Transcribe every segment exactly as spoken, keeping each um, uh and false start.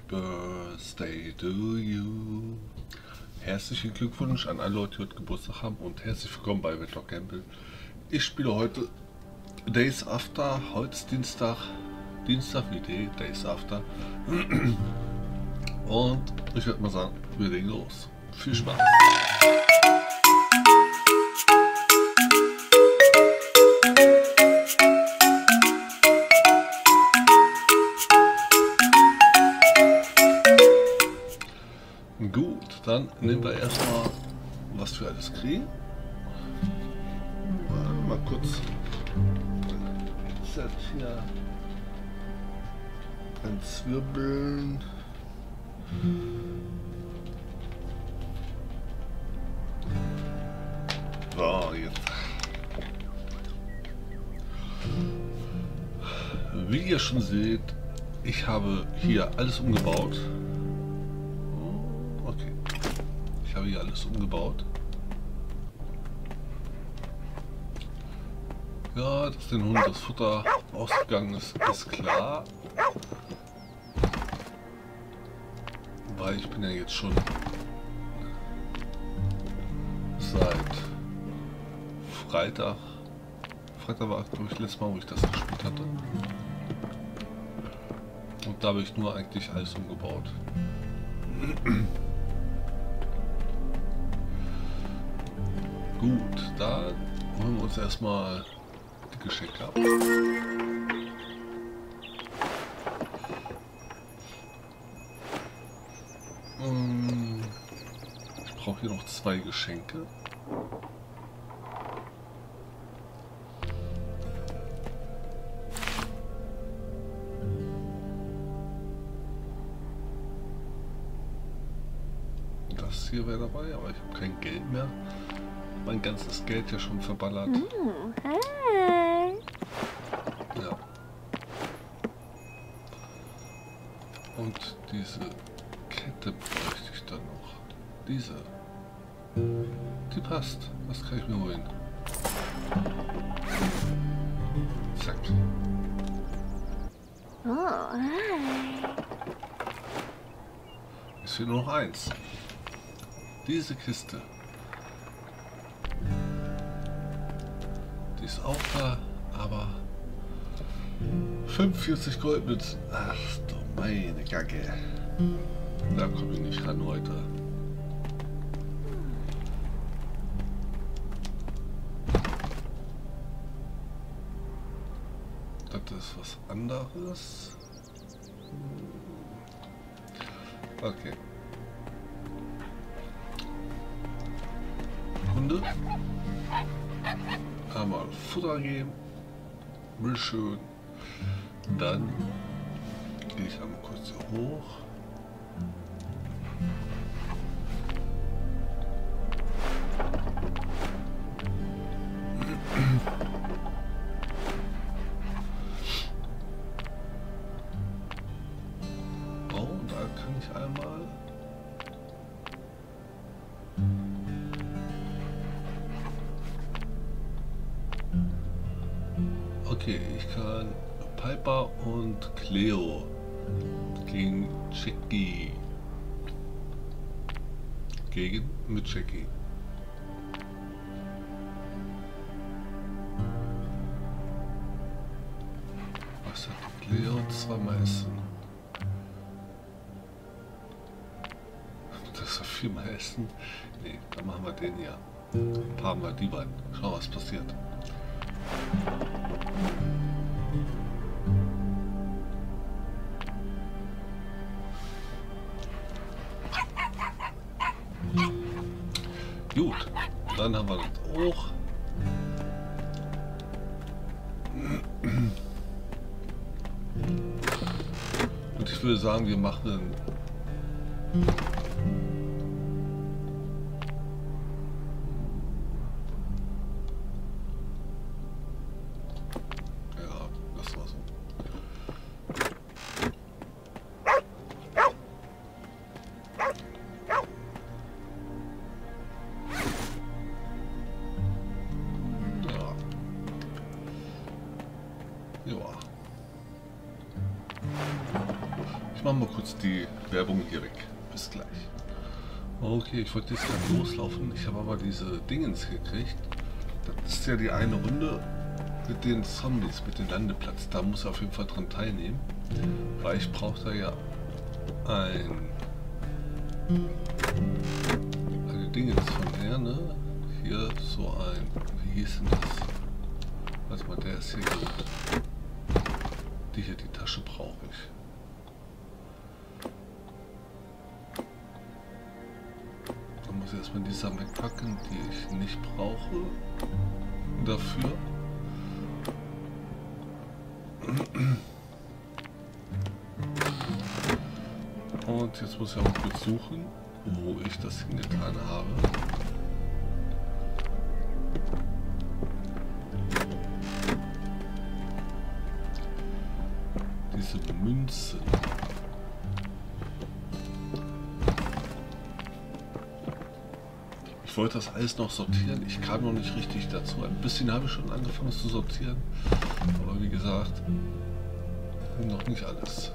Birthday to you. Herzlichen Glückwunsch an alle Leute, die heute Geburtstag haben und herzlich willkommen bei Wedlock Gamble. Ich spiele heute Days After, heute ist Dienstag, Dienstag wie die Days After. Und ich würde mal sagen, wir legen los. Viel Spaß! Gut, dann nehmen wir erstmal, was wir alles kriegen. Mal kurz Set hier entzwirbeln. So, jetzt. Wie ihr schon seht, ich habe hier alles umgebaut. Okay, ich habe hier alles umgebaut. Ja, dass den Hund das Futter ausgegangen ist, ist klar. Weil ich bin ja jetzt schon seit Freitag. Freitag war, glaube ich, letztes Mal, wo ich das gespielt hatte. Und da habe ich nur eigentlich alles umgebaut. Gut, dann holen wir uns erstmal die Geschenke ab. Ich brauche hier noch zwei Geschenke. Das hier wäre dabei, aber ich habe kein Geld mehr. Mein ganzes Geld ja schon verballert. Mm, hi. Ja. Und diese Kette bräuchte ich dann noch. Diese. Die passt. Was kann ich mir holen? Zack. Oh, hi. Es fehlt nur noch eins. Diese Kiste. Die ist auch da, aber fünfundvierzig Goldmünzen. Ach du meine Kacke. Da komme ich nicht ran heute. Das ist was anderes. Okay. Hunde. Einmal Futter geben. Will schön. Dann gehe ich einmal kurz hier hoch. Oh, da kann ich einmal. Okay, ich kann Piper und Cleo gegen Jackie. Gegen mit Jackie. Was hat die Cleo? Zweimal essen. Das ist viermal essen. Nee, dann machen wir den hier. Paaren wir die beiden. Schauen, was passiert. Gut, dann haben wir das auch. Und ich würde sagen, wir machen ja, das war so. Ja. Ich mache mal kurz die Werbung hier weg. Bis gleich. Okay, ich wollte jetzt gerade loslaufen. Ich habe aber diese Dingens gekriegt. Das ist ja die eine Runde mit den Zombies, mit dem Landeplatz. Da muss er auf jeden Fall dran teilnehmen. Weil ich brauche da ja ein... eine Dingens von her, ne? Hier so ein... Wie hieß denn das? Warte mal, der ist hier gut. Die hier, die Tasche brauche ich. Dann muss ich erstmal die Sachen wegpacken, die ich nicht brauche. Dafür. Und jetzt muss ich auch kurz suchen, wo ich das hingetan habe. Diese Münzen. Ich wollte das alles noch sortieren. Ich kam noch nicht richtig dazu. Ein bisschen habe ich schon angefangen zu sortieren. Aber wie gesagt, noch nicht alles.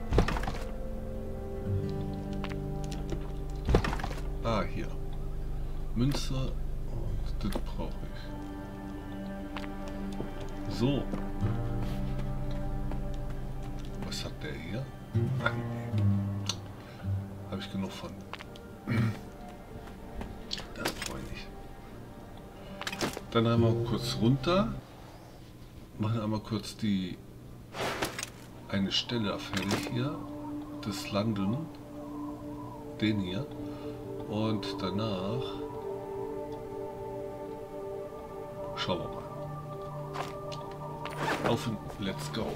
Ah, hier. Münze. Und das brauche ich. So. Was hat der hier? Ach, nee. Habe ich genug von. Das brauche ich nicht. Dann einmal kurz runter. Machen einmal kurz die eine Stelle fertig hier. Das Landen. Den hier. Und danach schauen wir mal. Auf und let's go.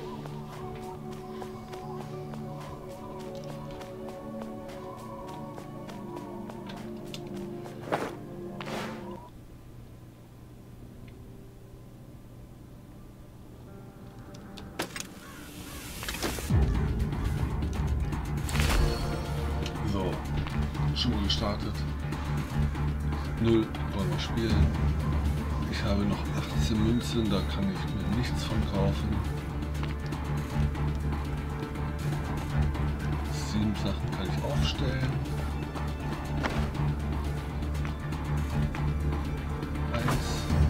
So, schon mal gestartet. Null wollen wir spielen. Ich habe noch achtzehn Münzen, da kann ich mir nichts von kaufen. Sieben Sachen kann ich aufstellen. Eins,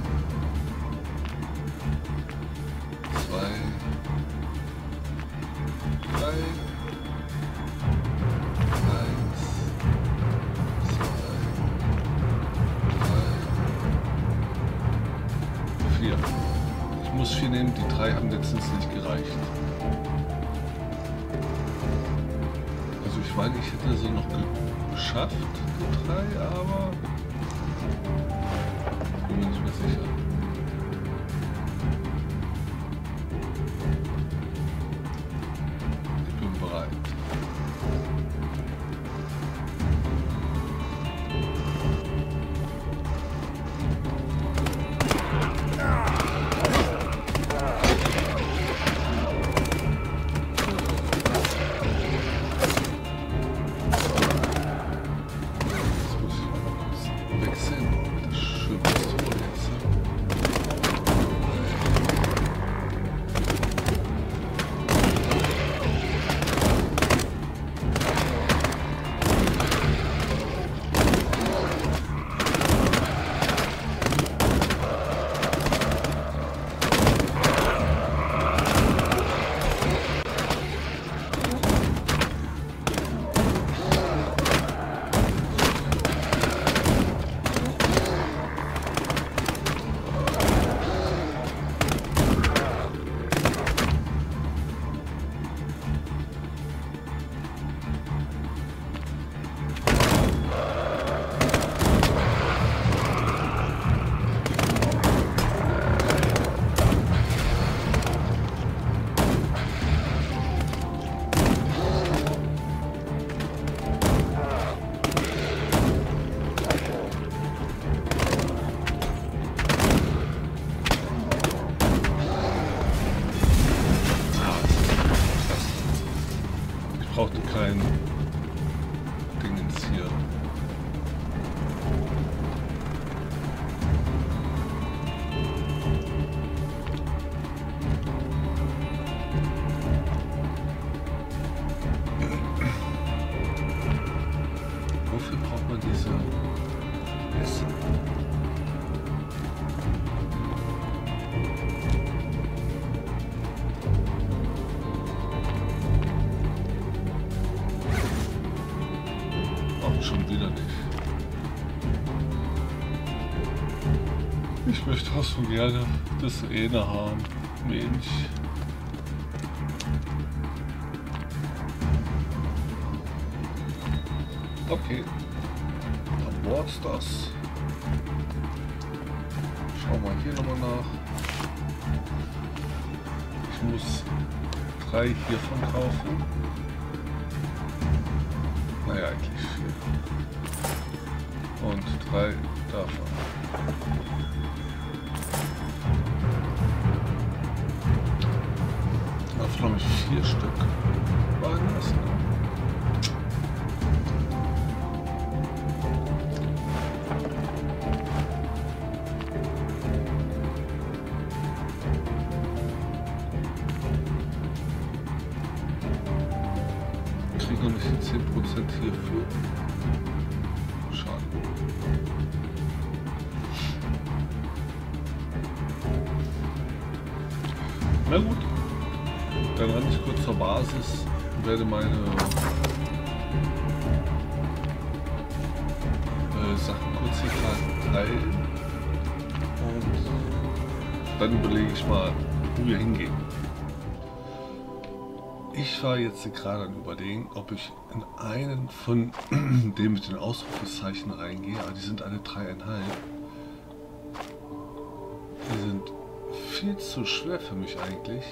zwei, drei, eins, zwei, drei, vier. Ich muss vier nehmen, die drei haben letztens nicht gereicht. Also ich meine, ich hätte sie noch geschafft, die drei, aber bin mir nicht mehr sicher. Ich bin bereit. Brauchte kein Dingens hier. Schon wieder nicht. Ich möchte auch so gerne das eine haben. Mensch. Okay. Dann war's das. Schauen wir hier nochmal nach. Ich muss drei hiervon kaufen. Naja, eigentlich vier. Und drei davon. Davon habe ich vier Stück. Waren das? Kriege noch nicht die zehn Prozent hierfür. Schade. Na gut, dann renne ich kurz zur Basis und werde meine äh, Sachen kurz hier teilen und dann überlege ich mal, wo wir hingehen. Ich war jetzt gerade am Überlegen, ob ich in einen von dem mit den Ausrufezeichen reingehe, aber die sind alle dreieinhalb. Die sind viel zu schwer für mich eigentlich.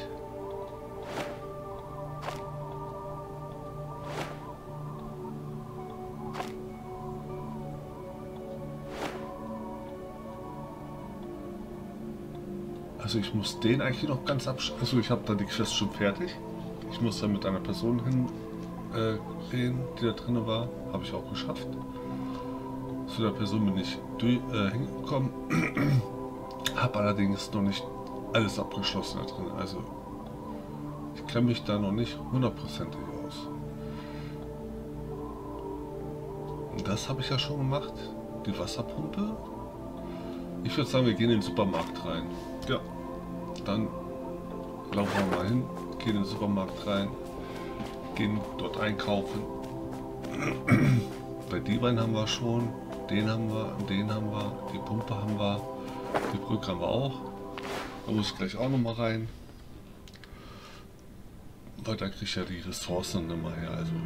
Also ich muss den eigentlich noch ganz abschließen. Also ich habe da die Quest schon fertig. Ich muss da mit einer Person hin äh, reden, die da drin war. Habe ich auch geschafft. Zu der Person bin ich durch, äh, hingekommen. Habe allerdings noch nicht alles abgeschlossen da drin. Also ich kenne mich da noch nicht hundertprozentig aus. Und das habe ich ja schon gemacht. Die Wasserpumpe. Ich würde sagen, wir gehen in den Supermarkt rein. Ja. Dann laufen wir mal hin. Gehen in den Supermarkt rein, gehen dort einkaufen. Bei die beiden haben wir schon, den haben wir, den haben wir, die Pumpe haben wir, die Brücke haben wir auch. Da muss ich gleich auch noch mal rein. Weil da kriege ich ja die Ressourcen nicht mehr her. Also.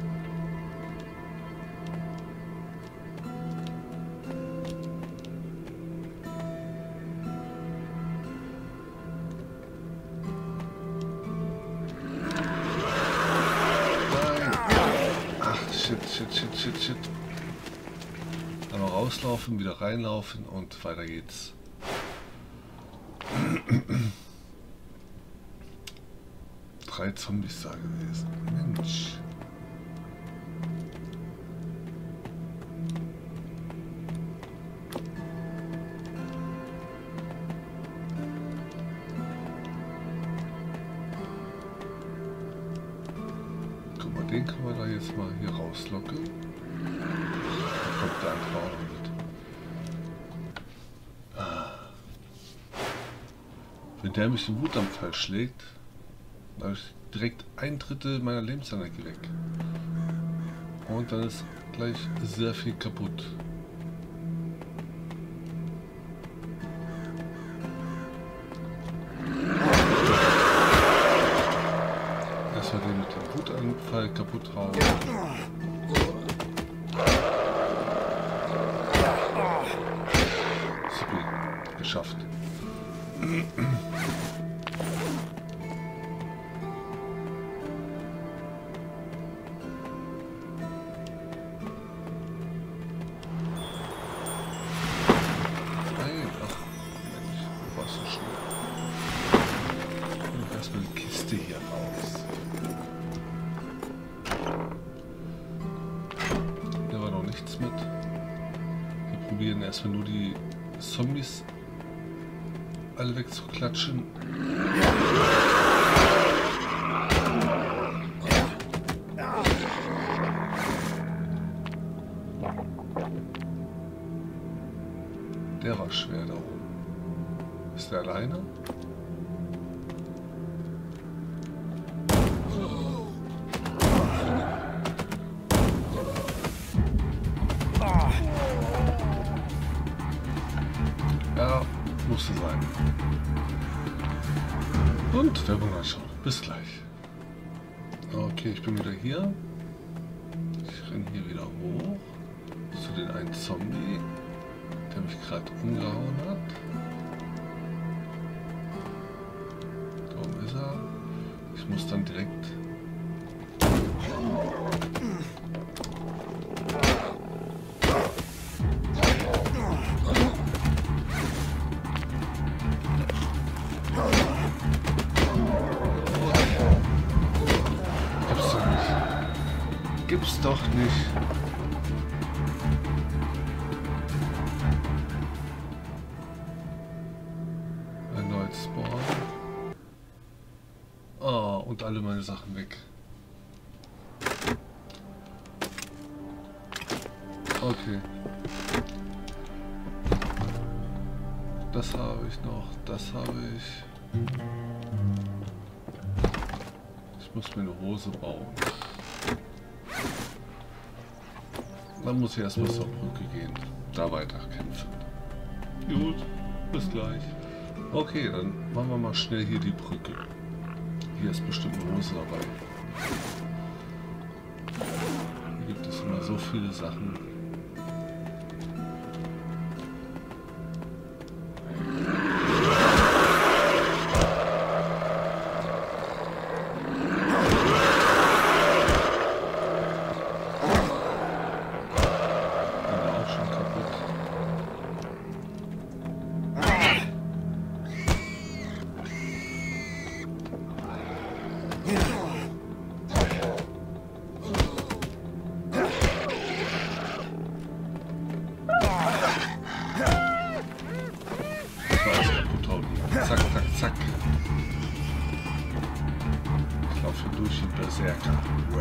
Shit, shit, shit, shit. Einmal rauslaufen, wieder reinlaufen und weiter geht's. Drei Zombies da gewesen. Mensch. Den können wir da jetzt mal hier rauslocken. Da kommt der andere auch mit. Ah. Wenn der mich den Wutanfall schlägt, dann habe ich direkt ein Drittel meiner Lebensenergie weg. Und dann ist gleich sehr viel kaputt. Erstmal den mit dem Wutanfall kaputt hauen. Super, geschafft. Hier raus. Hier war noch nichts mit. Wir probieren erstmal nur die Zombies alle wegzuklatschen. Der war schwer da oben. Ist der alleine? Gut, Werbung anschauen. Bis gleich. Okay, ich bin wieder hier. Ich renne hier wieder hoch zu den einen Zombie, der mich gerade umgehauen hat. Da oben ist er. Ich muss dann direkt... Gibt's doch nicht. Erneut Spawn. Oh, und alle meine Sachen weg. Okay. Das habe ich noch. Das habe ich. Ich muss mir eine Hose bauen. Dann muss ich erstmal zur Brücke gehen, da weiter kämpfen. Gut, bis gleich. Okay, dann machen wir mal schnell hier die Brücke. Hier ist bestimmt eine Hose dabei. Hier gibt es immer so viele Sachen. Zack, zack, zack. Ich laufe durch den Berserker.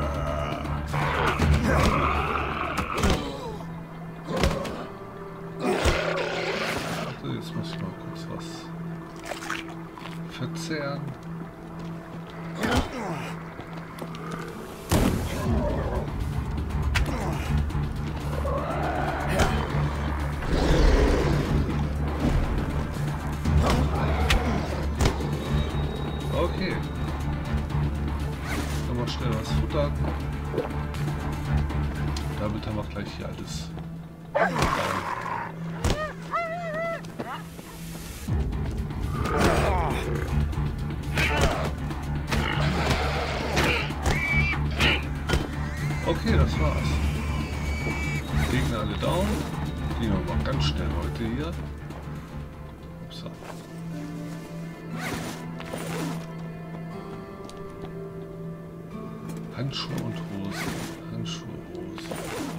Also jetzt muss ich mal kurz was verzehren. Okay. Dann mal schnell was futtern. Damit haben wir gleich hier alles down. Okay, das war's. Gegner alle down. Gehen wir mal ganz schnell heute hier. So. Handschuhe und Hose. Handschuhe, Hose.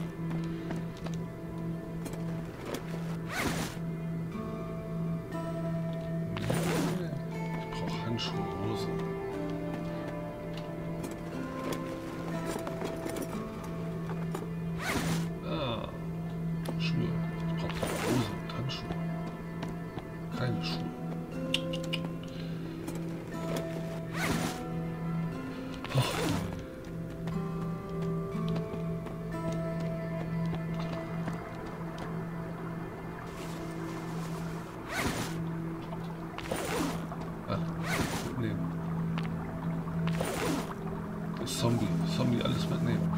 Ich brauche Handschuhe, Hose. Ah, Schuhe. Ich brauche keine Hose und Handschuhe. Keine Schuhe. Zombie, Zombie, alles mitnehmen.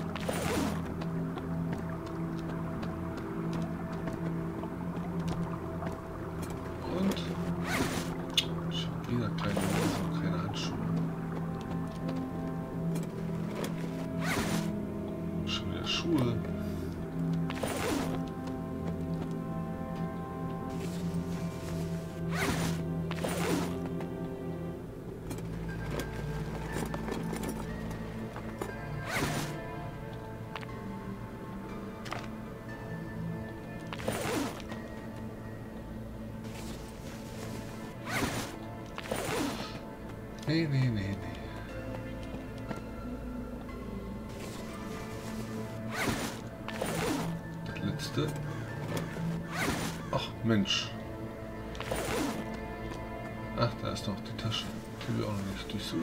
Und schon wieder keine Hose und keine Handschuhe. Schon wieder Schuhe. Nee, nee, nee, nee. Das letzte. Ach, Mensch. Ach, da ist noch die Tasche. Die wir auch noch nicht durchsuchen.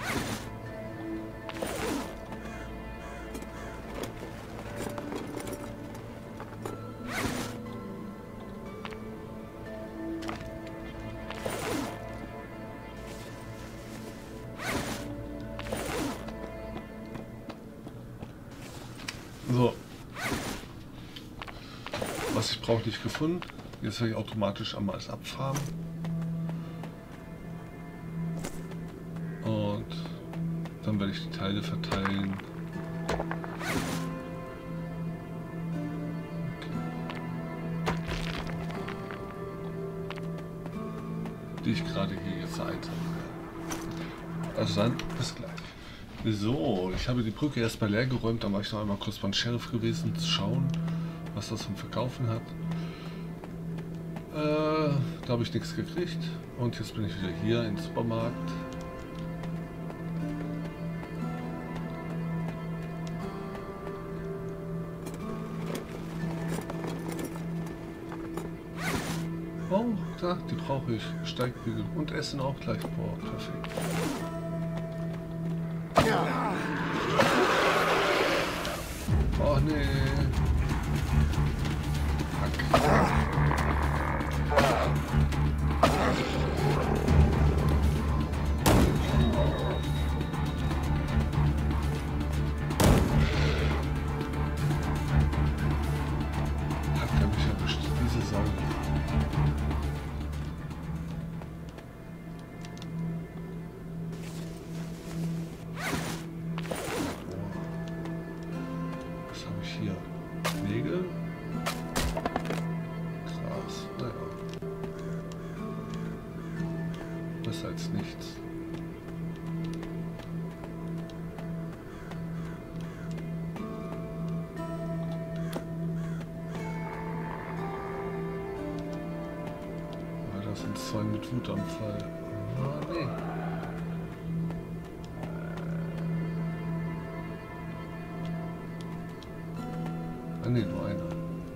So. Was ich brauche, nicht gefunden. Jetzt werde ich automatisch einmal alles abfarmen. Und dann werde ich die Teile verteilen. Die ich gerade hier jetzt einsammeln werde. Also dann, bis gleich. So, ich habe die Brücke erstmal leer geräumt, dann war ich noch einmal kurz beim Sheriff gewesen, zu schauen, was das zum Verkaufen hat. Äh, da habe ich nichts gekriegt und jetzt bin ich wieder hier im Supermarkt. Oh, da, die brauche ich. Steigbügel und Essen auch gleich. Boah, perfekt. Oh nee. Fuck. Hat er mich erwischt, diese Sau. Als nichts. Ja, das sind zwei mit Wutanfall. Ah, nee. Ah, nee, nur einer.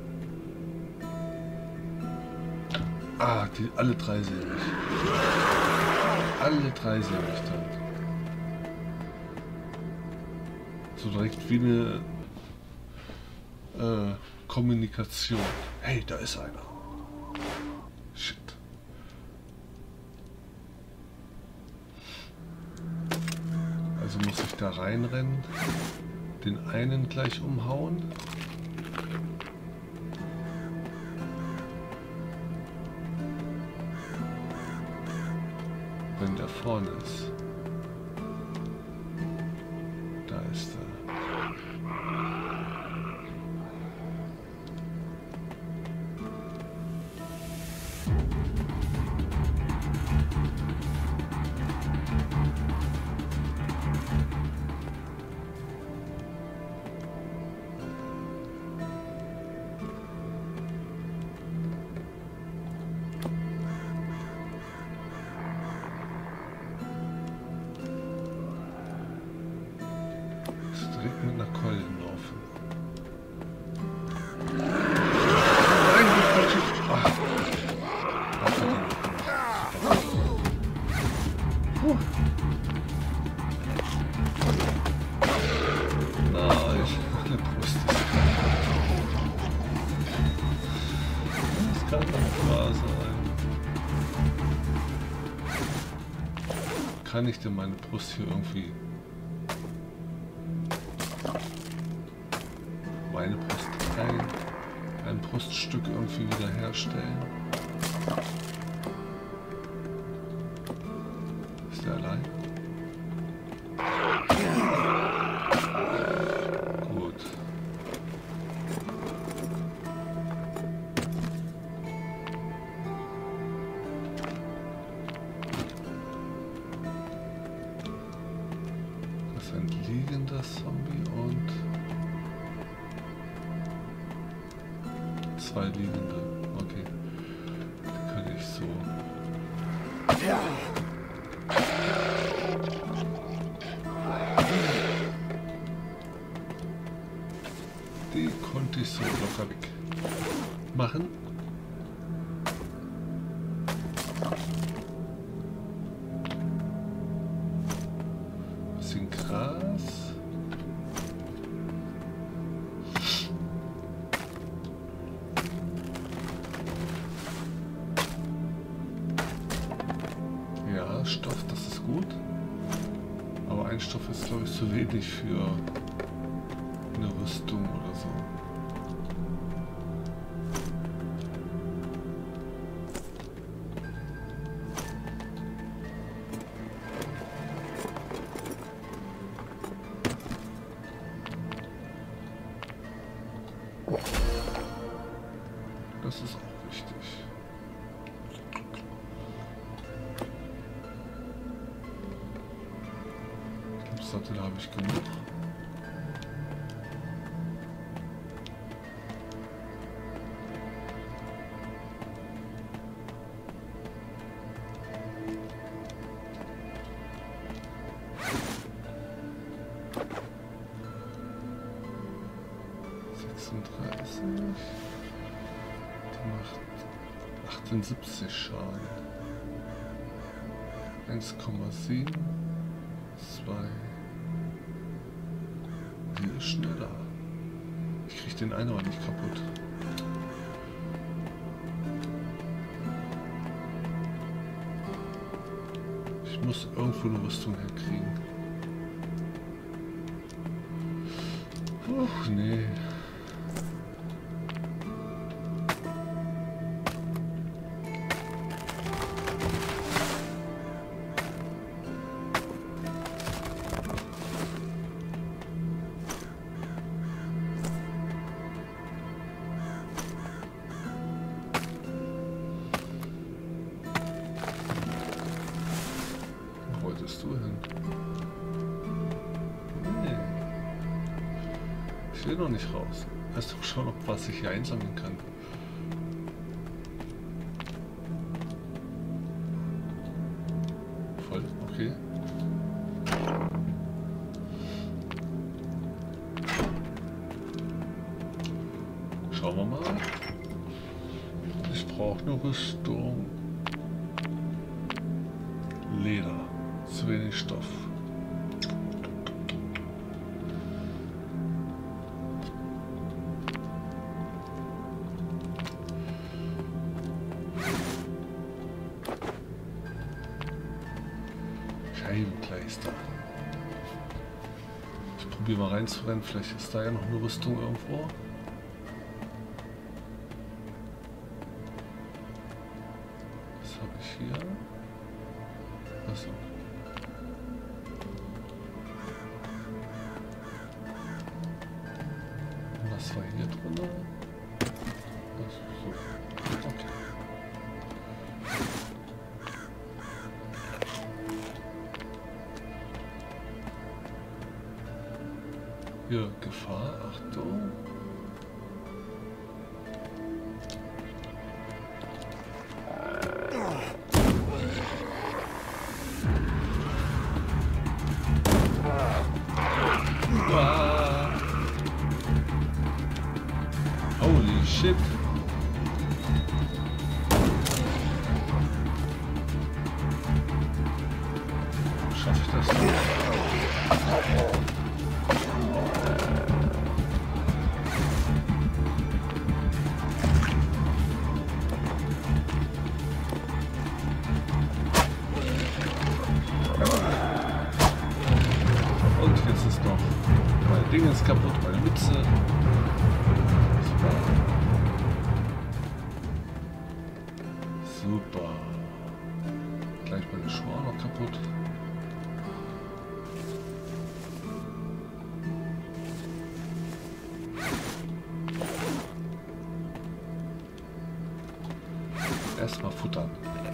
Ah, die alle drei sehen mich. Alle drei sehen mich dann. So direkt wie eine äh, Kommunikation. Hey, da ist einer. Shit. Also muss ich da reinrennen, den einen gleich umhauen. Wenn der vorne ist. Da ist er. Direkt mit einer Keule laufen. Nein, die falsche. Ach. Puh. Nein, meine Brust ist. Das kann doch wahr sein. Kann ich denn meine Brust hier irgendwie. Meine Brustteil, ein Bruststück irgendwie wieder herstellen. Ist der allein? Gut. Das ist ein liegender Zombie und zwei liegende. Okay. Die kann ich so. Ja. Die konnte ich so locker weg machen. Bisschen Gras. Ja, Stoff, das ist gut. Aber ein Stoff ist, glaube ich, zu wenig für eine Rüstung oder so. Das ist auch wichtig. Sattel habe ich genug. sechsunddreißig. Die macht achtundsiebzig Schaden. eins Komma sieben. zwei. Die ist schneller. Ich krieg den einen aber nicht kaputt. Ich muss irgendwo eine Rüstung herkriegen. Uch, nee. Du hin? Nee. Ich will noch nicht raus. Erst mal schauen, ob was ich hier einsammeln kann. Voll, okay. Schauen wir mal. Ich brauche eine Rüstung. Leder. Zu wenig Stoff. Scheibenkleister. Ich probiere mal reinzurennen, vielleicht ist da ja noch eine Rüstung irgendwo. Was habe ich hier? Achso. Was war hier drin? So. Okay. Hier, Gefahr, Achtung. Holy shit. Schaffe ich das? Und jetzt ist noch mein Ding ist kaputt, meine Mütze. Super. Gleich meine Schuhe auch noch kaputt. Erstmal futtern.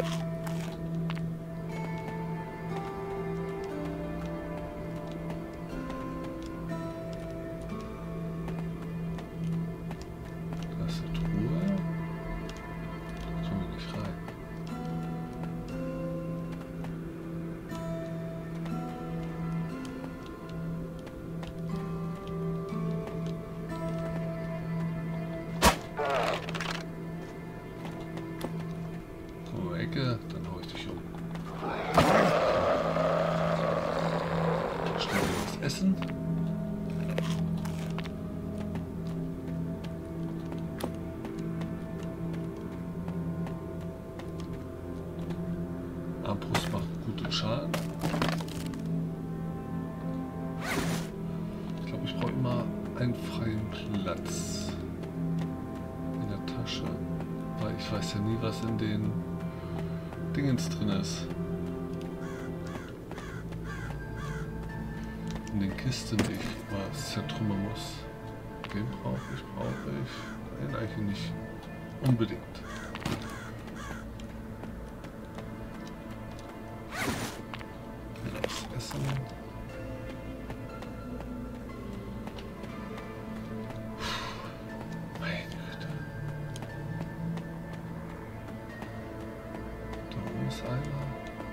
Da ist eine Truhe. Da kommen wir nicht rein. einen freien Platz in der Tasche, weil ich weiß ja nie, was in den Dingens drin ist. In den Kisten, die ich was zertrümmern muss. Den brauche ich, brauche ich. Nein, eigentlich nicht unbedingt. Das Essen. Meine Güte. Da oben ist einer.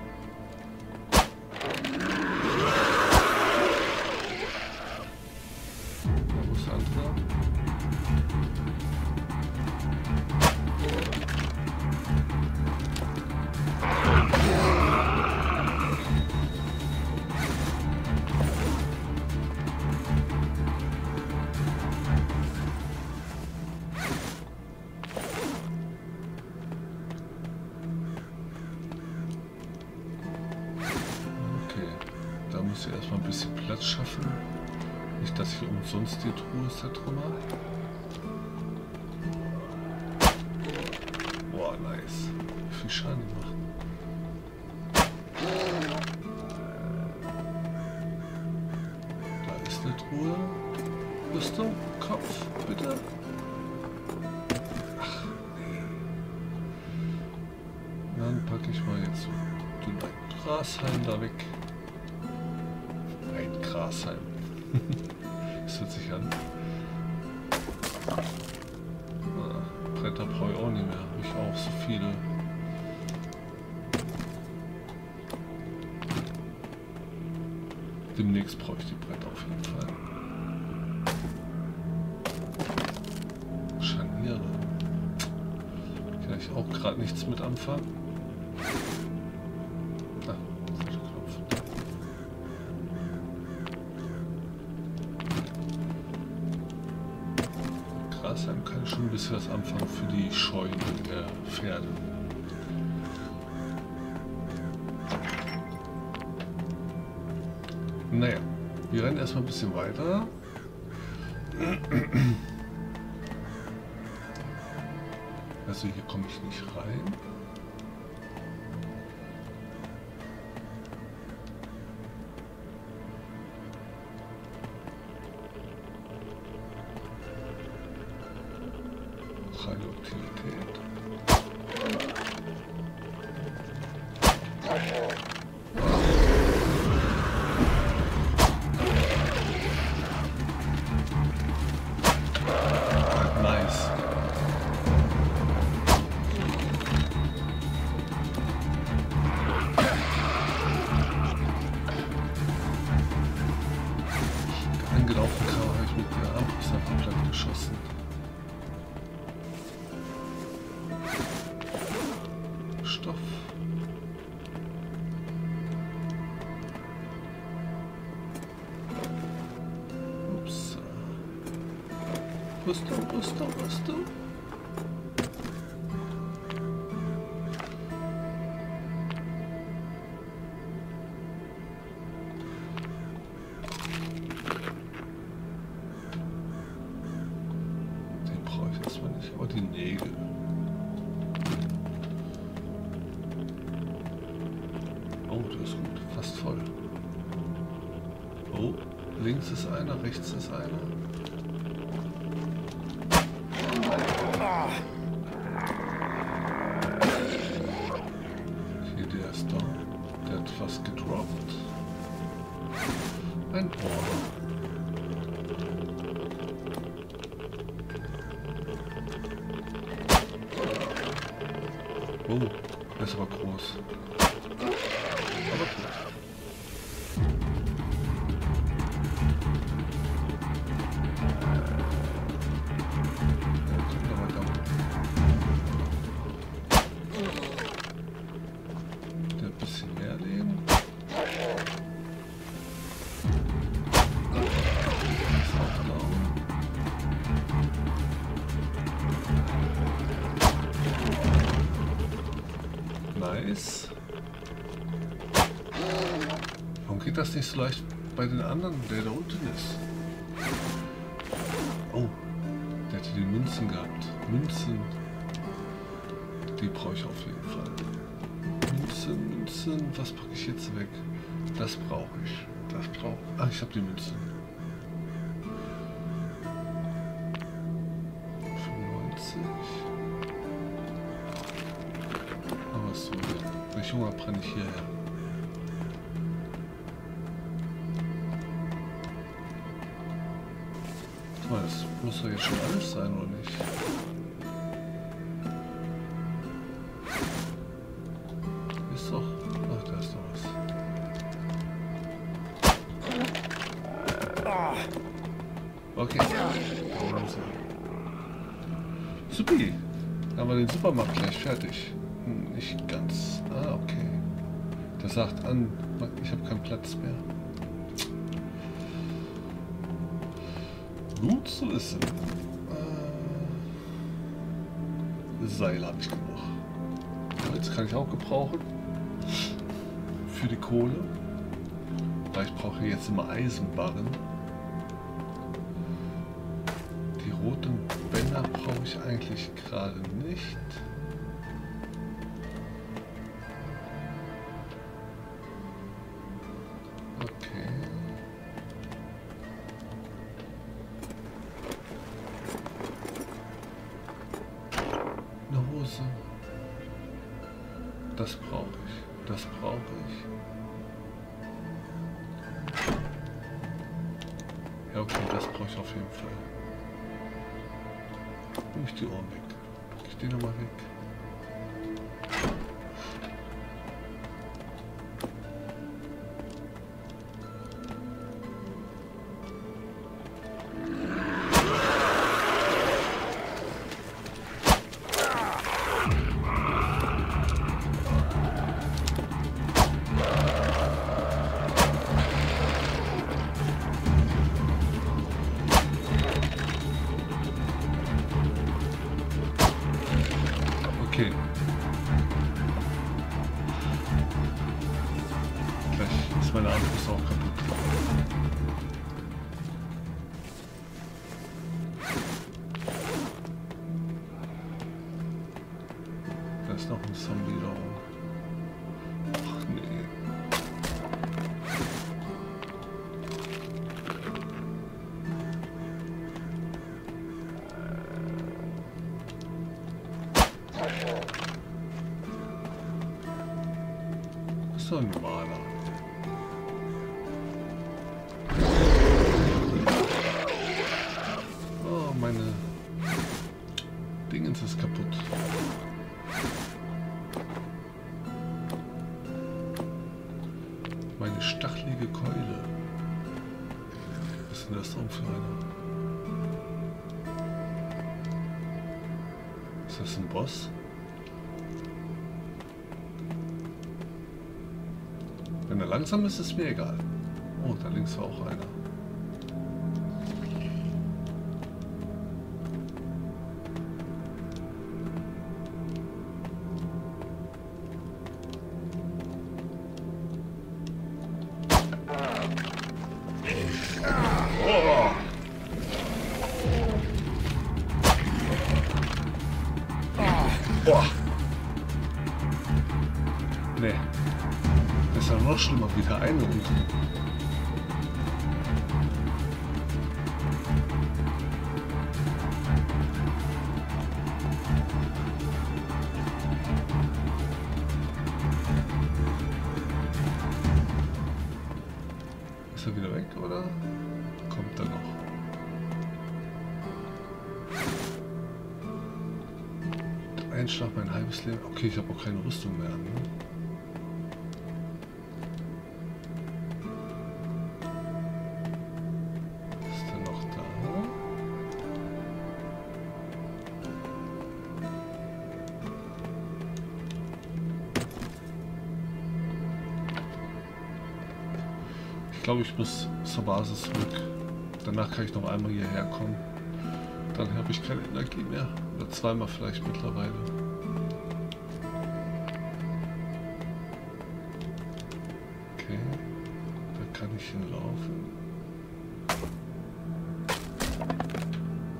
Muss ich erstmal ein bisschen Platz schaffen. Nicht, dass ich umsonst die Truhe zertrümmer. Boah, nice. Wie viel Schaden die machen. Da ist eine Truhe. Rüstung, Kopf, bitte. Ach, nee. Dann packe ich mal jetzt so den Grashalm da weg. Ein Grashalm. Das hört sich an. Ah, Bretter brauche ich auch nicht mehr. Habe ich auch so viele. Demnächst brauche ich die Bretter auf jeden Fall. Scharniere. Kann ich auch gerade nichts mit anfangen. Ah, falscher Knopf. Grashalm kann ich schon ein bisschen was anfangen für die Scheunen der Pferde. Naja, wir rennen erstmal ein bisschen weiter. Also hier komme ich nicht rein. Radioaktivität. Nice. Angelaufen kam, habe ich mit der Armbrust platt geschossen. Stoff. Ups. Rüstung, Rüstung, Rüstung. Den brauche ich erstmal nicht, aber die Nägel. Oh, das ist gut. Fast voll. Oh, links ist einer, rechts ist einer. Okay, der ist da. Der hat was gedroppt. Ein Ohr. Oh, der ist aber groß. Aber gut. Der ein bisschen mehr Leben. Ist auch blau. Nice. Warum geht das nicht so leicht bei den anderen, der da unten ist? Oh, der hätte die Münzen gehabt. Münzen. Die brauche ich auf jeden Fall. Münzen, Münzen. Was packe ich jetzt weg? Das brauche ich. Das brauche ich. Ach, ich habe die Münzen. fünfundneunzig. Aber so, wenn ich Hunger brenne ich hierher. Das muss doch jetzt schon alles sein, oder nicht? Ist doch... Ach, da ist doch was. Okay. Supi. Haben wir den Supermarkt gleich fertig. Hm, nicht ganz. Ah, okay. Das sagt an, ich habe keinen Platz mehr. Gut zu wissen. Äh, Seil habe ich genug. Holz kann ich auch gebrauchen. Für die Kohle. Weil ich brauche jetzt immer Eisenbarren. Die roten Bänder brauche ich eigentlich gerade nicht. Das brauche ich. Das brauche ich. Ja, okay, das brauche ich auf jeden Fall. Nehme ich die Ohren weg. Ich die nochmal weg. Okay. Gleich ist meine Armbrust auch kaputt. Da ist noch ein Zombie da oben. Ach nee. So ein Maler. Oh, meine Dingens ist kaputt. Meine stachelige Keule. Was ist denn das auch für eine? Ist das ein Boss? Wenn er langsam ist, ist es mir egal. Oh, da links war auch einer. Oh. Oh. Nee. Das ist ja noch schlimmer, wieder eine und ist er wieder weg, oder kommt er noch? Ein Schlag, mein halbes Leben. Okay, ich habe auch keine Rüstung mehr an. Ne? Ich glaube, ich muss zur Basis zurück. Danach kann ich noch einmal hierher kommen. Dann habe ich keine Energie mehr. Oder zweimal vielleicht mittlerweile. Okay. Da kann ich hinlaufen.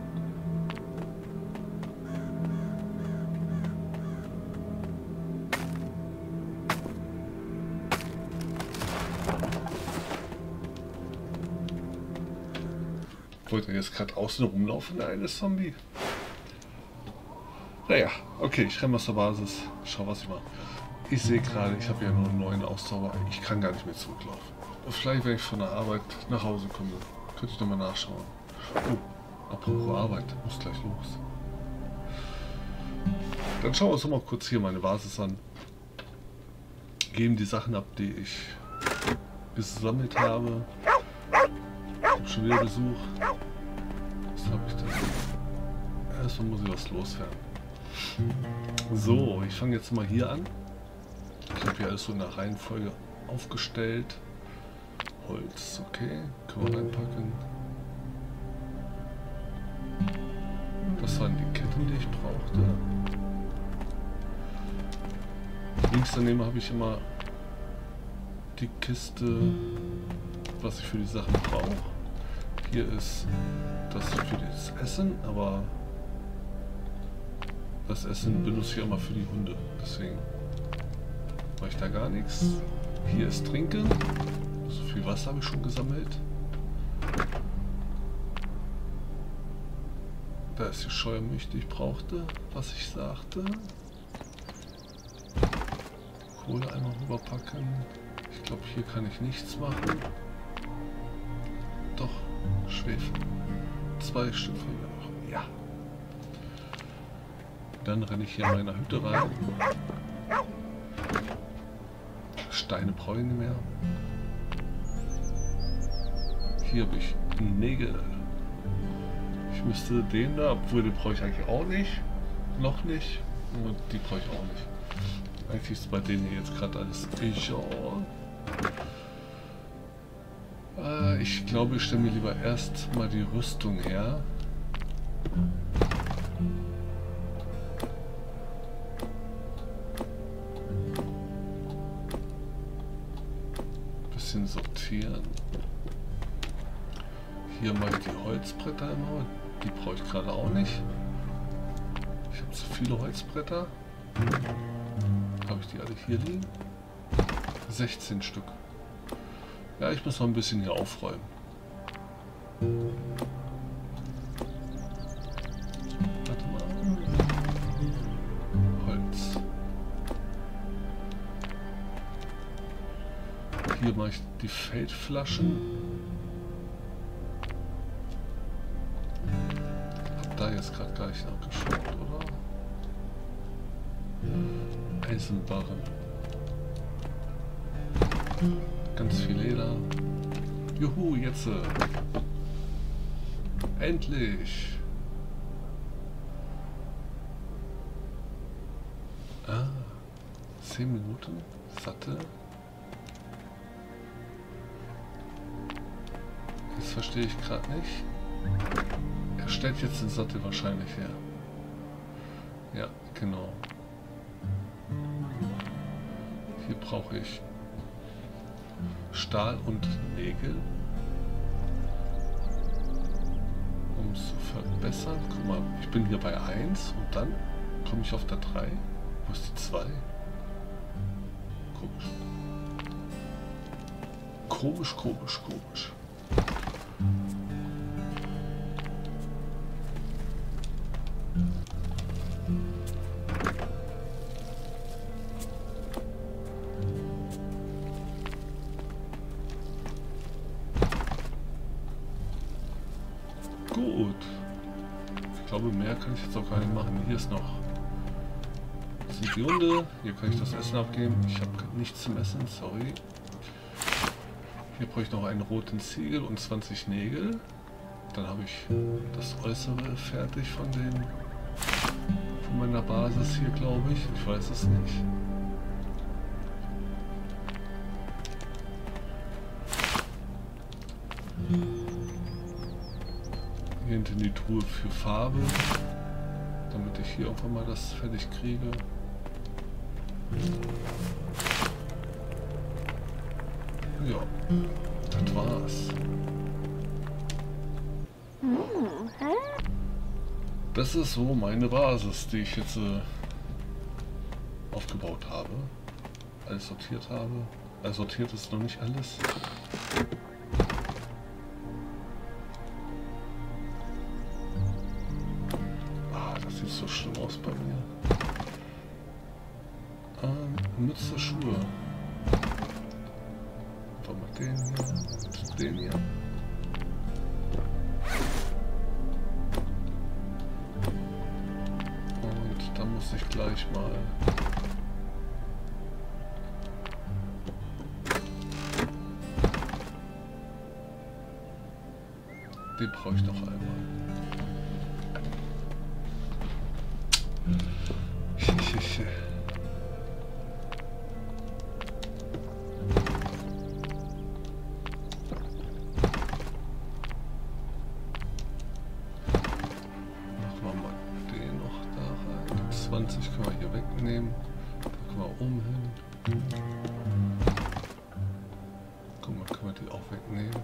Wollte er jetzt gerade außen rumlaufen, der eine Zombie? Naja, okay, ich renne aus der Basis. Schau, was ich mache. Ich sehe gerade, ich habe ja nur einen neuen Ausdauer. Ich kann gar nicht mehr zurücklaufen. Vielleicht, wenn ich von der Arbeit nach Hause komme, könnte ich nochmal nachschauen. Oh, apropos Arbeit, muss gleich los. Dann schauen wir uns doch mal kurz hier meine Basis an. Geben die Sachen ab, die ich gesammelt habe. Ich habe schon wieder Besuch. Was habe ich denn? Erstmal muss ich was loswerden. So, ich fange jetzt mal hier an. Ich habe hier alles so in der Reihenfolge aufgestellt. Holz, okay, können wir reinpacken. Das waren die Ketten, die ich brauchte. Links daneben habe ich immer die Kiste, was ich für die Sachen brauche. Hier ist das für das Essen, aber das Essen benutze ich immer für die Hunde, deswegen mache ich da gar nichts. Hier ist Trinken. So viel Wasser habe ich schon gesammelt. Da ist die Scheuermilch, die ich brauchte, was ich sagte. Kohle einmal rüberpacken. Ich glaube, hier kann ich nichts machen. Doch, Schwefel. Zwei Stück fehlen noch. Ja. Dann renne ich hier in meiner Hütte rein. Steine brauche ich nicht mehr. Hier habe ich Nägel. Ich müsste den da, obwohl den brauche ich eigentlich auch nicht. Noch nicht. Und die brauche ich auch nicht. Eigentlich ist bei denen hier jetzt gerade alles egal. Äh, ich glaube, ich stelle mir lieber erst mal die Rüstung her. Bisschen sortieren. Hier mache ich die Holzbretter immer. Die brauche ich gerade auch nicht. Ich habe zu viele Holzbretter. Habe ich die alle hier liegen? sechzehn Stück. Ja, ich muss noch ein bisschen hier aufräumen. Warte mal. Holz. Hier mache ich die Feldflaschen. Hab da jetzt gerade gar nicht nachgeschaut, oder? Eisenbarren. Ganz viel Leder. Juhu, jetzt. Endlich. Ah, zehn Minuten. Satte. Das verstehe ich gerade nicht. Er stellt jetzt den Sattel wahrscheinlich her. Ja, genau. Hier brauche ich Stahl und Nägel, um es zu verbessern. Guck mal, ich bin hier bei eins und dann komme ich auf der drei. Wo ist die zwei? Komisch. Komisch, komisch, komisch. Gut. Ich glaube, mehr kann ich jetzt auch gar nicht machen. Hier ist noch. Das sind die Hunde. Hier kann ich das Essen abgeben. Ich habe nichts zum Essen, sorry. Hier brauche ich noch einen roten Ziegel und zwanzig Nägel. Dann habe ich das Äußere fertig von den von meiner Basis hier, glaube ich. Ich weiß es nicht. Hier hinten die Truhe für Farbe, damit ich hier irgendwann mal das fertig kriege. Ja, das war's. Das ist so meine Basis, die ich jetzt äh, aufgebaut habe. Alles sortiert habe. Also sortiert ist noch nicht alles. sieht so schlimm aus bei mir. Ähm, Mütze, Schuhe. Einfach mal den hier und den hier. Und dann muss ich gleich mal den brauche ich noch einmal. zwanzig können wir hier wegnehmen. Da können wir oben hin. Guck mal, können wir die auch wegnehmen.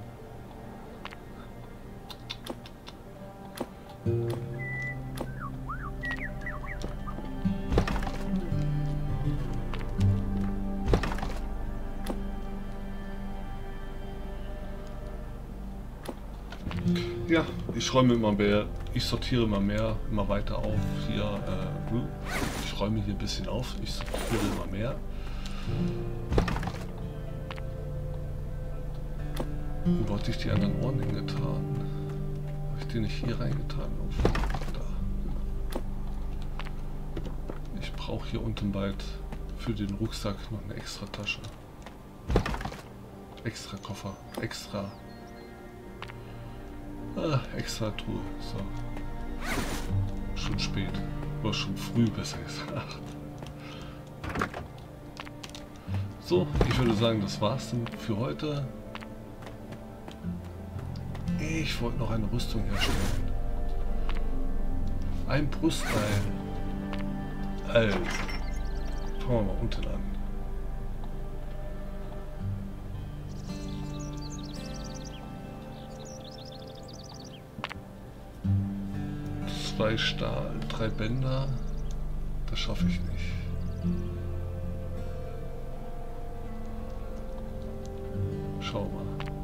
Ja, ich räume immer mehr, ich sortiere immer mehr, immer weiter auf. Hier, äh, ich räume hier ein bisschen auf, ich sortiere immer mehr. Wo hatte ich die anderen Ohren hingetan? Habe ich die nicht hier reingetan? Da. Ich brauche hier unten bald für den Rucksack noch eine extra Tasche. Extra Koffer, extra. Ah, extra Truhe. So. Schon spät. Oder schon früh, besser gesagt. So, ich würde sagen, das war's dann für heute. Ich wollte noch eine Rüstung herstellen. Ein Brustteil. Also. Fangen wir mal unten an. Zwei Stahl, drei Bänder, das schaffe ich nicht. Schau mal.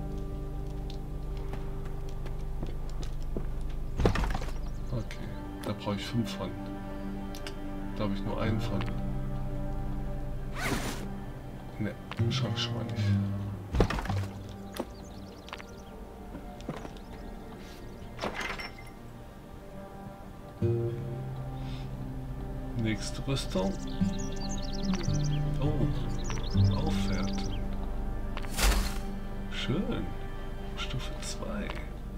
Okay, da brauche ich fünf von. Da habe ich nur einen von. Ne, schaffe ich schon mal nicht. Nächste Rüstung. Oh, aufwerten. Schön. Stufe zwei.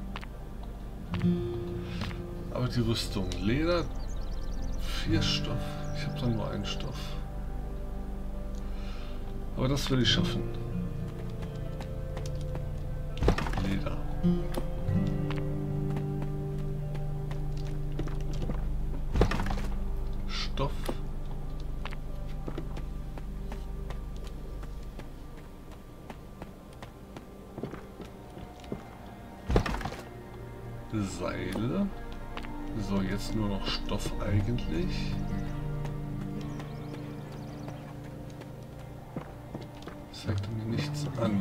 Aber die Rüstung. Leder, vier Stoff. Ich habe dann nur einen Stoff. Aber das will ich schaffen. Leder. Stoff. Seile. So, jetzt nur noch Stoff eigentlich. Zeigt mir nichts an.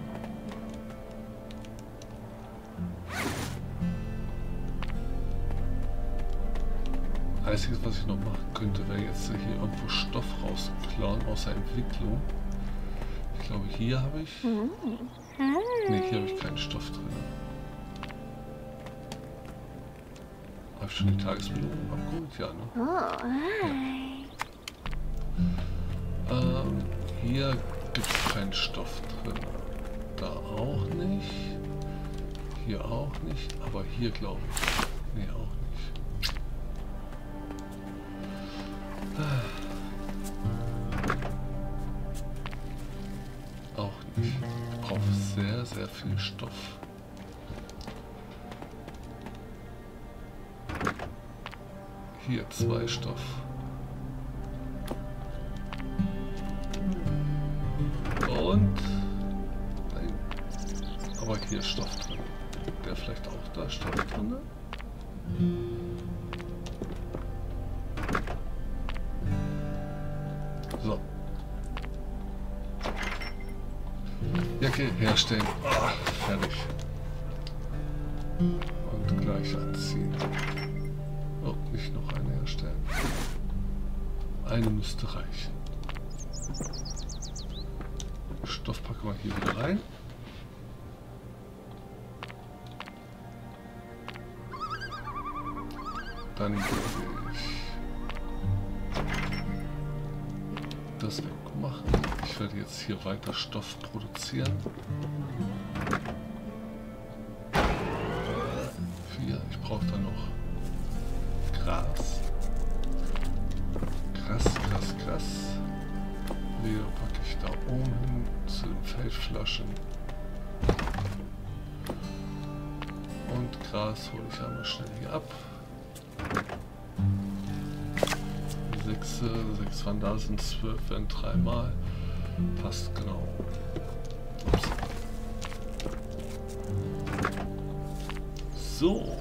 Einziges, was ich noch machen könnte, wäre jetzt hier irgendwo Stoff rausklauen aus der Entwicklung. Ich glaube, hier habe ich... Ne, hier habe ich keinen Stoff drin. Habe ich schon die Tagesbelohnung abgeholt? Ja, ne? Ja. Ähm, hier gibt es keinen Stoff drin. Da auch nicht. Hier auch nicht. Aber hier glaube ich. Ne, auch nicht. Auch nicht. Ich brauche sehr, sehr viel Stoff. Hier zwei Stoff. Und... Nein. Aber hier ist Stoff drin. Der vielleicht auch da Stoff drin? So. Jacke herstellen. Ah, fertig. Und gleich anziehen. Oh, nicht noch eine herstellen. Eine müsste reichen. Stoff packen wir hier wieder rein. Dann werde ich das wegmachen. Ich werde jetzt hier weiter Stoff produzieren. Vier. Ich brauche dann noch Gras. Krass, krass, krass. Leder packe ich da oben hin zu den Feldflaschen. Und Gras hole ich einmal schnell hier ab. Sechs, sechs waren da, sind zwölf, wenn dreimal. Passt genau. Ups. So.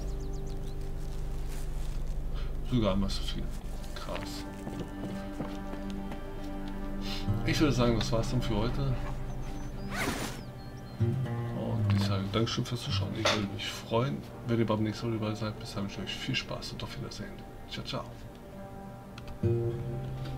Sogar einmal so viel. Krass. Ich würde sagen, das war's dann für heute. Und ich sage Dankeschön fürs Zuschauen. Ich würde mich freuen, wenn ihr beim nächsten Mal dabei seid. Bis dahin wünsche ich euch viel Spaß und auf Wiedersehen. Ciao, ciao.